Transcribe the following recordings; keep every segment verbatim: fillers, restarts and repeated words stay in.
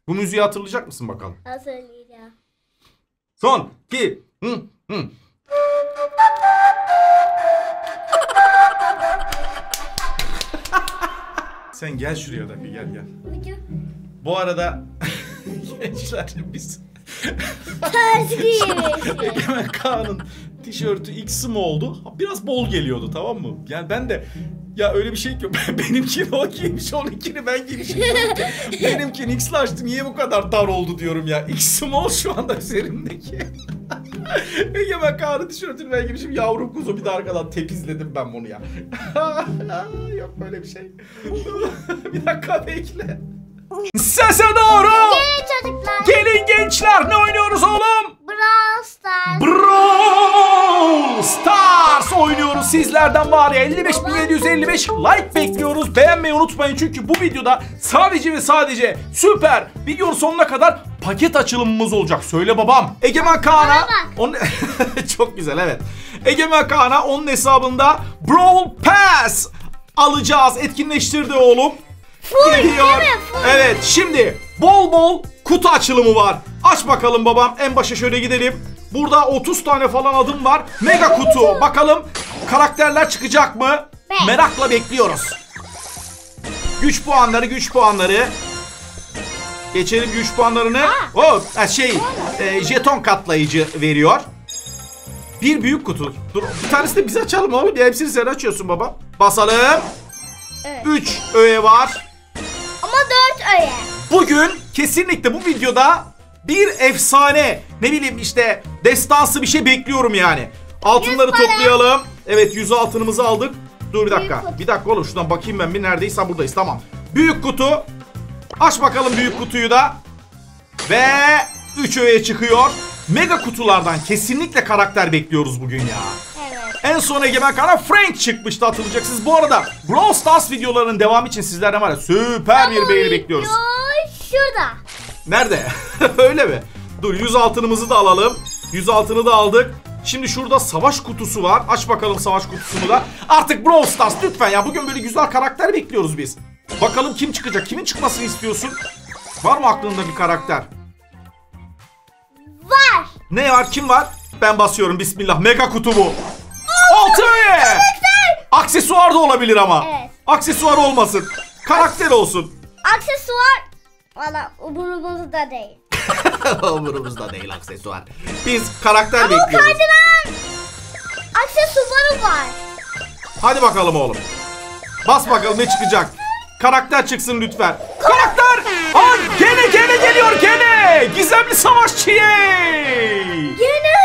Bu müziği hatırlayacak mısın bakalım? Hatırlayacağım. Son, iki, hı, hı. Sen gel şuraya da bir gel gel. Bu arada gençler biz Ters giymiş. Egemen Kaan'ın tişörtü X'i mi oldu? Biraz bol geliyordu, tamam mı? Yani ben de ya öyle bir şey ki benimkini o giymiş, onunkini ben giymişim. Benimkini X'le açtım, niye bu kadar dar oldu diyorum ya. X'im ol şu anda üzerimdeki. Egemen Kaan'ın tişörtünü ben giymişim, yavrum kuzu, bir de arkadan tepizledim ben bunu ya. Yok böyle bir şey. Bir dakika bekle. Sese doğru. Gelin çocuklar. Gelin gençler, ne oynuyoruz oğlum? Brawl Stars. Brawl Stars oynuyoruz. Sizlerden var ya elli beş bin yedi yüz elli beş like bekliyoruz. Beğenmeyi unutmayın çünkü bu videoda sadece ve sadece süper videonun sonuna kadar paket açılımımız olacak. Söyle babam. Egemen Kaan'a onun... Çok güzel, evet. Egemen Kaan'a onun hesabında Brawl Pass alacağız. Etkinleştirdi oğlum. Full Geliyor. değil mi? Full. Evet, şimdi bol bol kutu açılımı var. Aç bakalım babam. En başa şöyle gidelim. Burada otuz tane falan adım var. Mega kutu. Bakalım karakterler çıkacak mı? Beş. Merakla bekliyoruz. Güç puanları, güç puanları. Geçelim güç puanlarını. Oh, şey, e, jeton katlayıcı veriyor. Bir büyük kutu. Dur, bir tanesi de biz açalım oğlum. Ya hepsini sen açıyorsun baba. Basalım. Evet. üç öğe var. Ama dört öğe. Bugün kesinlikle bu videoda bir efsane, ne bileyim işte destansı bir şey bekliyorum yani. Altınları yüz para. toplayalım. Evet, yüz altınımızı aldık. Dur bir dakika. Büyük kutu. Bir dakika oğlum, şuradan bakayım ben bir, neredeyiz? Ha, buradayız, tamam. Büyük kutu. Aç bakalım büyük kutuyu da. Ve üç öğe çıkıyor. Mega kutulardan kesinlikle karakter bekliyoruz bugün ya. Evet. En son Egemen Kaan'a Frank çıkmıştı, hatırlayacaksınız. Bu arada Brawl Stars videolarının devamı için sizlerden var ya süper bir beğeni bekliyoruz. Şurada. Nerede? Öyle mi? Dur, yüz altınımızı da alalım. yüz altını da aldık. Şimdi şurada savaş kutusu var. Aç bakalım savaş kutusunu da. Artık Brawl Stars lütfen ya. Bugün böyle güzel karakter bekliyoruz biz. Bakalım kim çıkacak? Kimin çıkmasını istiyorsun? Var mı aklında bir karakter? Var. Ne var? Kim var? Ben basıyorum. Bismillah. Mega kutu bu. Altı öğe. Aksesuar da olabilir ama. Evet. Aksesuar olmasın. Karakter olsun. Aksesuar. Valla umurumuzda değil. Umurumuzda değil aksesuar. Biz karakter Ama bekliyoruz. kaydıran aksesuarı var. Hadi bakalım oğlum. Bas bakalım ne çıkacak. Karakter çıksın lütfen. Karakter! Aa, gene gene geliyor gene. Gizemli savaşçı. Gene.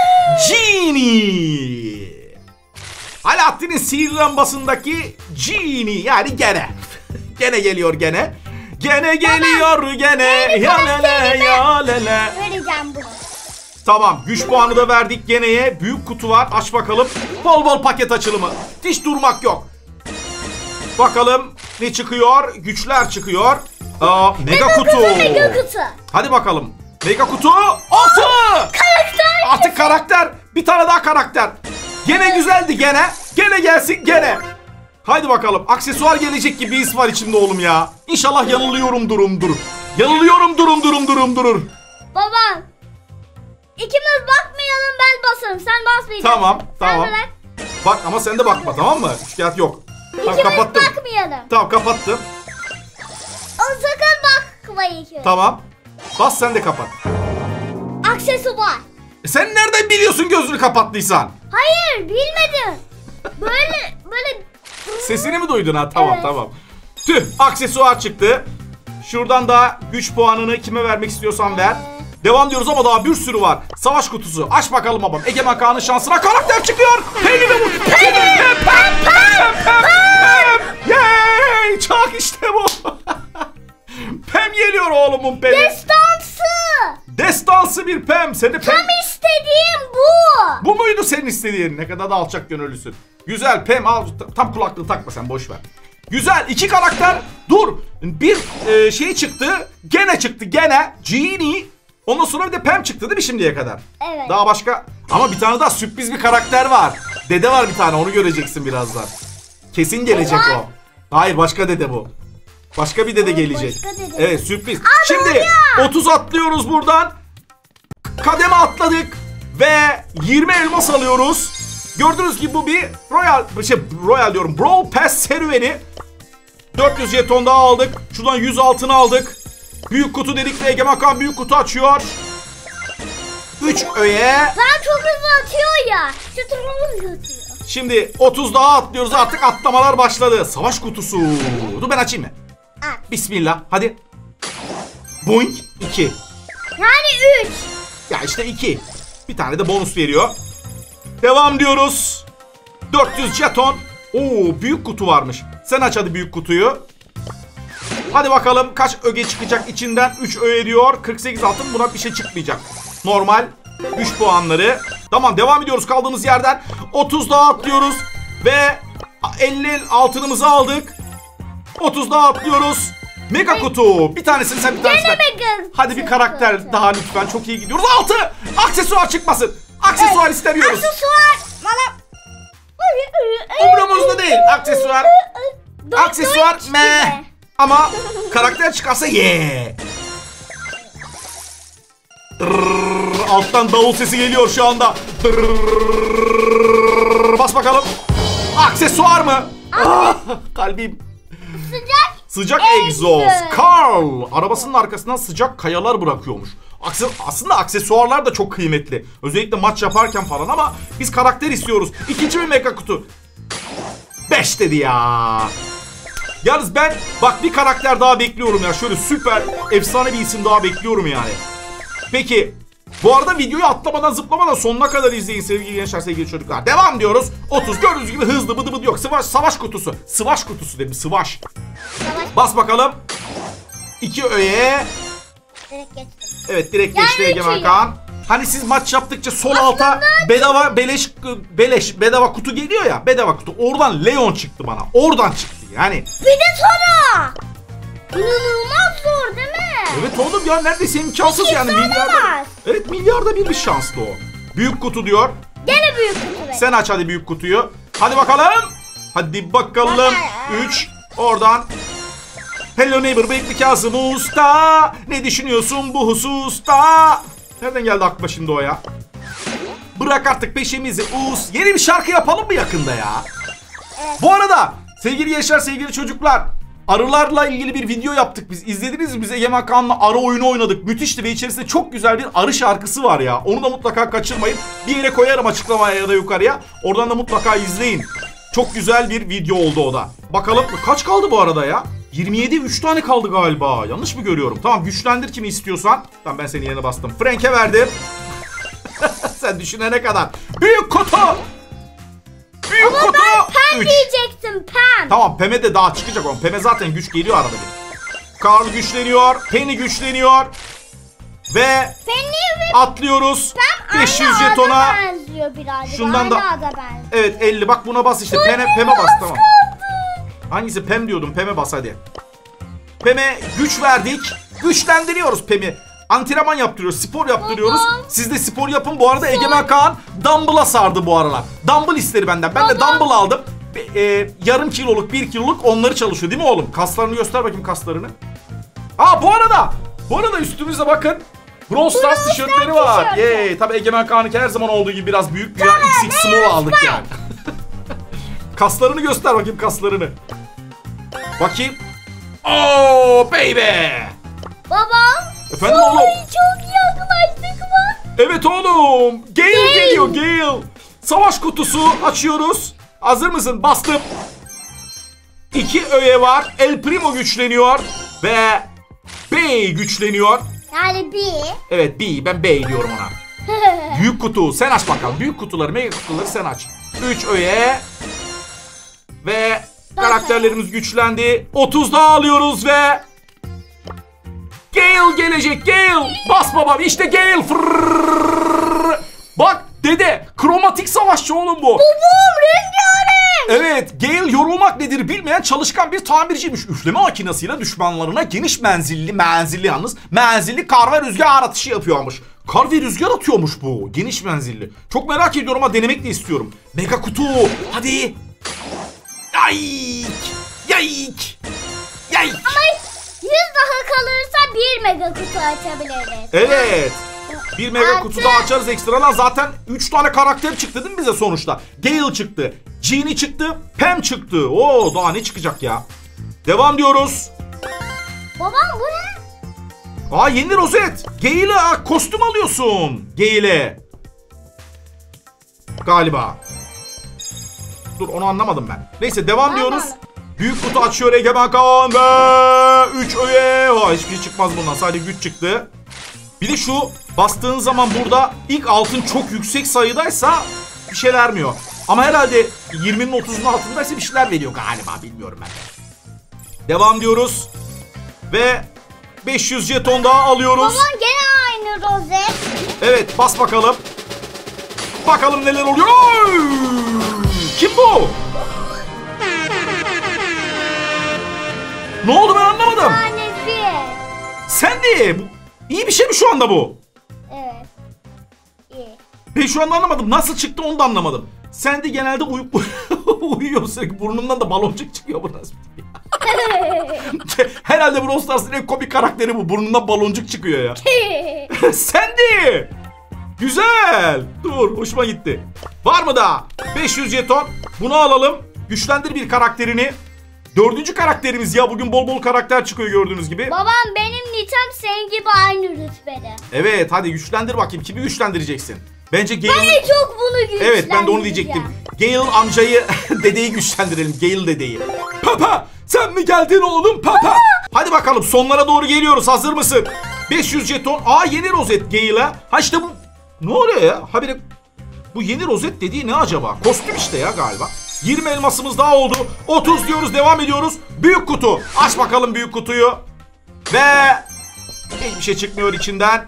Genie. Alaaddin'in sihirli lambasındaki Genie, yani gene. Gene geliyor gene. Gene geliyor gene. Ya lele ya lele. Vereceğim bunu. Tamam, güç puanı da verdik geneye. Büyük kutu var, aç bakalım. Bol bol paket açılımı. Hiç durmak yok. Bakalım ne çıkıyor? Güçler çıkıyor. Aa, mega, mega kutu. kutu. Mega kutu. Hadi bakalım. Mega kutu. Altı. Karakter. Artık karakter. Bir tane daha karakter. Gene güzeldi gene. Gene gelsin gene. Haydi bakalım. Aksesuar gelecek gibi his var içimde oğlum ya. İnşallah yanılıyorum durum dur. Yanılıyorum durum durum durum durur. Baba. İkimiz bakmayalım, ben basarım. Sen basmayacaksın. Tamam, Sen tamam. de bak. Bak ama sen de bakma, tamam mı? Üç kağıt yok. Tamam, İkimiz kapattım. bakmayalım. Tamam, kapattım. O sakın bakma ikimiz. Tamam. Bas, sen de kapat. Aksesuar. E sen nereden biliyorsun gözünü kapattıysan? Hayır, bilmedim. Böyle böyle. Sesini mi duydun ha? Tamam, Evet. tamam. Tüh, aksesuar çıktı. Şuradan da güç puanını kime vermek istiyorsan ver. Devam diyoruz ama daha bir sürü var. Savaş kutusu. Aç bakalım babam. Egemen Kaan'ın şansına karakter çıkıyor. Penny ve bu. Penny. Pem. Pem. Pem. Pem. Yay. Çak işte bu. Pem geliyor oğlumun Pem'i. Destansı. Destansı bir Pem. Seni Pem. Tam istediğim bu. Bu muydu senin istediğin? Ne kadar da alçak gönüllüsün. Güzel Pem, al. Tam kulaklığı takma sen, boş ver. Güzel, iki karakter. Dur. Bir e, şey çıktı. Gene çıktı gene. Genie. Ondan sonra bir de Pem çıktı değil mi şimdiye kadar? Evet. Daha başka. Ama bir tane daha sürpriz bir karakter var. Dede var bir tane, onu göreceksin birazdan. Kesin gelecek Baba. o. Hayır, başka dede bu. Başka bir dede gelecek. başka dede. Evet, sürpriz. Şimdi otuz atlıyoruz buradan. Kademe atladık ve yirmi elmas alıyoruz. Gördüğünüz gibi bu bir Royal, şey Royal diyorum, Brawl Pass serüveni. dört yüz jeton daha aldık. Şuradan yüz altın aldık. Büyük kutu dedik ve Egemen Kan büyük kutu açıyor. üç öğe. Ben çok hızlı atıyor ya. Şu turumuz atıyor. Şimdi otuz daha atlıyoruz, artık atlamalar başladı. Savaş kutusu. Dur ben açayım mı? At. Bismillah hadi. Boing iki. Yani üç. Ya işte iki. Bir tane de bonus veriyor. Devam diyoruz. dört yüz jeton. Oo, büyük kutu varmış. Sen aç hadi büyük kutuyu. Hadi bakalım kaç öge çıkacak içinden. üç öğe diyor. kırk sekiz altın, buna bir şey çıkmayacak. Normal. üç puanları. Tamam, devam ediyoruz kaldığımız yerden. otuz daha atlıyoruz. Ve elli altınımızı aldık. otuz daha atlıyoruz. Mega kutu. Bir tanesini sen, bir tanesini Gene ben. mega Hadi bir karakter kutu. daha lütfen. Çok iyi gidiyoruz. altı. Aksesuar çıkmasın. Aksesuar istemiyoruz. Aksesuar. Bana. Umurumuzda değil. Aksesuar. Do- Aksesuar doink me. gibi. Ama karakter çıkarsa ye. Dırrrr, alttan davul sesi geliyor şu anda. Dırrrr, bas bakalım. Aksesuar mı? Ah, kalbim. Sıcak. Sıcak Egzoz. egzoz. Carl arabasının arkasından sıcak kayalar bırakıyormuş. Akse- Aslında aksesuarlar da çok kıymetli. Özellikle maç yaparken falan, ama biz karakter istiyoruz. İkinci bir mega kutu. beş dedi ya. Yalnız ben bak bir karakter daha bekliyorum ya. Şöyle süper efsane bir isim daha bekliyorum yani. Peki bu arada videoyu atlamadan zıplamadan sonuna kadar izleyin sevgili gençler, sevgili çocuklar. Devam diyoruz. otuz gördüğünüz gibi hızlı bıdı bıdı yok. Savaş, savaş kutusu. Savaş kutusu dedim. Savaş. Bas bakalım. iki öğe. Direkt geçtim. Evet, direkt Yani geçti Egemen üçü Kaan. Hani siz maç yaptıkça sol alta bedava beleş beleş bedava kutu geliyor ya, bedava kutu. Oradan Leon çıktı bana. Oradan çıktı yani. Bir de sonra. İnanılmaz zor değil mi? Evet oğlum ya, neredeyse imkansız İki yani. tane Milyarda, var. evet milyarda bir bir şanslı o. Büyük kutu diyor. Gene büyük kutu ver. Sen aç hadi büyük kutuyu. Hadi bakalım. Hadi bakalım. üç. Oradan. Hello neighbor, Bekli Kazım Usta. Ne düşünüyorsun bu hususta? Nereden geldi aklıma şimdi o ya? Bırak artık peşimizi us. Yeni bir şarkı yapalım mı yakında ya? Evet. Bu arada sevgili gençler, sevgili çocuklar, arılarla ilgili bir video yaptık biz. İzlediniz mi? Biz Egemen Kaan'la arı oyunu oynadık. Müthişti ve içerisinde çok güzel bir arı şarkısı var ya. Onu da mutlaka kaçırmayın. Bir yere koyarım açıklamaya ya da yukarıya. Oradan da mutlaka izleyin. Çok güzel bir video oldu o da. Bakalım kaç kaldı bu arada ya? yirmi yedi, üç tane kaldı galiba. Yanlış mı görüyorum? Tamam, güçlendir kimi istiyorsan. Tamam, ben senin yerine bastım. Frank'e verdim. Sen düşünene kadar. Büyük kutu. Büyük Ama kutu. ben Pem üç. diyecektim, Pem. Tamam, Pem'e de daha çıkacak onun. Pem'e zaten güç geliyor arada bir. Carl güçleniyor. Penny güçleniyor. Ve Penny ve atlıyoruz. Pem beş yüz aynı jetona. ada benziyor birazcık. Şundan aynı da- ada benziyor. Evet, elli. Bak buna bas işte. Pem'e, Pem'e bas, tamam. Hangisi? Pem diyordum. Pem'e bas hadi. Pem'e güç verdik. Güçlendiriyoruz Pem'i. Antrenman yaptırıyoruz, spor yaptırıyoruz. Baba. Siz de spor yapın. Bu arada Egemen Kaan Dumble'a sardı bu aralar. Dumble istedi benden. Ben de Baba. Dumble aldım. E, e, yarım kiloluk, bir kiloluk onları çalışıyor değil mi oğlum? Kaslarını göster bakayım, kaslarını. Ha bu arada, bu arada üstümüzde bakın. Brawl Stars Brawl tişörtleri Stars var. tişörtü. Yay. Tabii Egemen Kaan'ınki her zaman olduğu gibi biraz büyük. Ya X X small aldık yani. Kaslarını göster bakayım, kaslarını. Bakayım. Oh baby. Babam. Efendim Ay, oğlum? çok yaklaştık mı? Evet oğlum. Gale Gale. geliyor, Gale. Savaş kutusu açıyoruz. Hazır mısın? Bastım. İki öğe var. El Primo güçleniyor. Ve Bey güçleniyor. Yani bir. Evet B. Ben Bey diyorum ona. Büyük kutu. Sen aç bakalım. Büyük kutuları, mega kutuları sen aç. üç öğe. Ve karakterlerimiz güçlendi. otuz daha alıyoruz ve Gale gelecek. Gale. Bas babam. İşte Gale. Fırrrr. Bak dede. Kromatik savaşçı oğlum bu. Babam rengarenk. Evet. Gale yorulmak nedir bilmeyen çalışkan bir tamirciymiş. Üfleme makinesiyle düşmanlarına geniş menzilli, menzilli yalnız, menzilli kar ve rüzgar atışı yapıyormuş. Kar ve rüzgar atıyormuş bu. Geniş menzilli. Çok merak ediyorum ama denemek de istiyorum. Mega kutu. Hadi. Yayk. Yayk. ay. Ama yüz daha kalırsa bir mega kutu açabiliriz. Evet. Bir mega Artı- kutu daha açarız ekstradan. Zaten üç tane karakter çıktı değil mi bize sonuçta? Gale çıktı. Genie çıktı. Pam çıktı. Oo, daha ne çıkacak ya? Devam diyoruz. Babam bu ne? Aa, yeni rozet. Gale'e kostüm alıyorsun. Gale'e. Galiba. Dur, onu anlamadım ben. Neyse, devam diyoruz. Büyük kutu açıyor Egemen Kaan ve üç öğe. Ha, hiçbir şey çıkmaz bundan. Sadece güç çıktı. Bir de şu bastığın zaman burada ilk altın çok yüksek sayıdaysa bir şey vermiyor. Ama herhalde yirminin otuzun altındaysa bir şeyler veriyor galiba. Bilmiyorum ben. Devam diyoruz. Ve beş yüz jeton daha alıyoruz. Babam gene aynı rozet. Evet, bas bakalım. Bakalım neler oluyor. Oy! Kim bu? Ne oldu, ben anlamadım. Tanesi. Sen de. İyi bir şey mi şu anda bu? Evet. İyi. Ben şu anda anlamadım. Nasıl çıktı onu da anlamadım. Sen de genelde uyup uyuyor sürekli. Burnundan da baloncuk çıkıyor. Bu nasıl bir şey? Herhalde Brawl Stars'ın en komik karakteri bu. Burnundan baloncuk çıkıyor ya. Sen de. Güzel. Dur, hoşuma gitti. Var mı daha? beş yüz jeton. Bunu alalım. Güçlendir bir karakterini. Dördüncü karakterimiz ya. Bugün bol bol karakter çıkıyor gördüğünüz gibi. Babam benim nitem senin gibi aynı rütbede. Evet, hadi güçlendir bakayım. Kimi güçlendireceksin? Bence Gale... Ben en çok bunu güçlendireceğim. Evet, ben de onu diyecektim. Gale amcayı, dedeyi güçlendirelim. Gale dedeyi. Papa, sen mi geldin oğlum Papa? Hadi bakalım, sonlara doğru geliyoruz. Hazır mısın? beş yüz jeton. Aa, yeni rozet Gale'a. Ha işte bu. Ne oluyor ya? Habire bu yeni rozet dediği ne acaba? Kostüm işte ya galiba. yirmi elmasımız daha oldu. otuz diyoruz, devam ediyoruz. Büyük kutu. Aç bakalım büyük kutuyu. Ve hiçbir şey çıkmıyor içinden.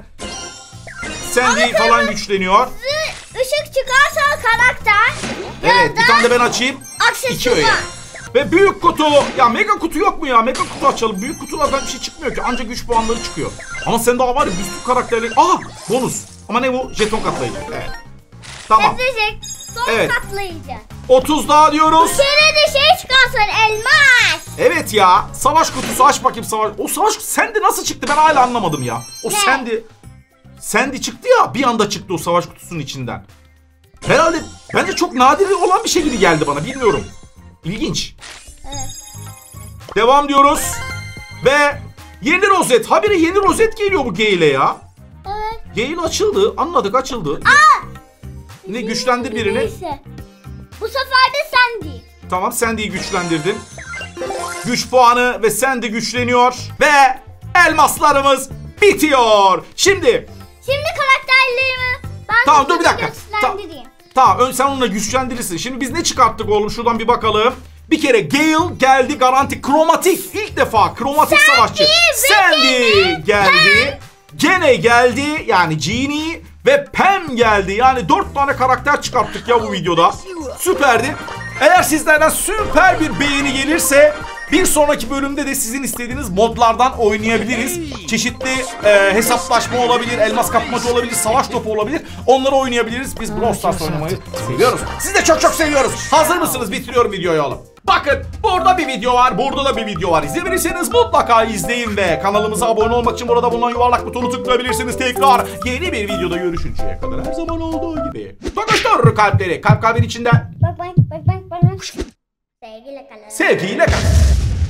Sandy falan güçleniyor. Işık çıkarsa karakter. Evet, bir tane de ben açayım. İki öğe. Aksesuar. Ve büyük kutu. Ya mega kutu yok mu ya? Mega kutu açalım. Büyük kutulardan bir şey çıkmıyor ki. Ancak güç puanları çıkıyor. Ama sen daha var ya, bir sürü karakterleri. Aha, bonus. Ama ne bu? Jeton katlayıcı. Evet. Tamam. Sebzecek. Son Evet. katlayacak. otuz daha diyoruz. Bir kere de şey çıkarsın, elmas. Evet ya. Savaş kutusu, aç bakayım savaş. O savaş sende nasıl çıktı? Ben hala anlamadım ya. O Ne? sendi. Sendi çıktı ya. Bir anda çıktı o savaş kutusunun içinden. Herhalde bence çok nadir olan bir şey gibi geldi bana. Bilmiyorum. İlginç. Evet. Devam diyoruz. Ve yeni rozet. Habire yeni rozet geliyor bu Gale'e ya. Evet. Gale açıldı. Anladık, açıldı. Ne, güçlendir birini. Neyse. Bu sefer de sen değil. Tamam, Sandy'yi güçlendirdin. Güç puanı ve Sandy güçleniyor. Ve elmaslarımız bitiyor. Şimdi. Şimdi karakterlerimi ben Tamam, dur bir hızlıca dakika. güçlendireyim. Tamam, ön sen onunla güçlendirirsin. Şimdi biz ne çıkarttık oğlum? Şuradan bir bakalım. Bir kere Gale geldi garanti. Kromatik. İlk defa kromatik Sandy savaşçı. ve Sandy geldi. Gene geldi. Yani Genie ve Pam geldi. Yani dört tane karakter çıkarttık ya bu videoda. Süperdi. Eğer sizlerden süper bir beğeni gelirse bir sonraki bölümde de sizin istediğiniz modlardan oynayabiliriz. Çeşitli e, hesaplaşma olabilir, elmas kapmacı olabilir, savaş topu olabilir. Onları oynayabiliriz. Biz Brawl Stars oynamayı seviyoruz. Siz de çok çok seviyoruz. Hazır mısınız? Bitiriyorum videoyu oğlum. Bakın, burada bir video var, burada da bir video var. İzlemediyseniz mutlaka izleyin ve kanalımıza abone olmak için burada bulunan yuvarlak butonu tıklayabilirsiniz. Tekrar yeni bir videoda görüşünceye kadar her zaman olduğu gibi. Tokuştur kalpleri, kalp kalbin içinde. Bak bak bak bak bak. Sevgiyle kalın. Sevgiyle kalın.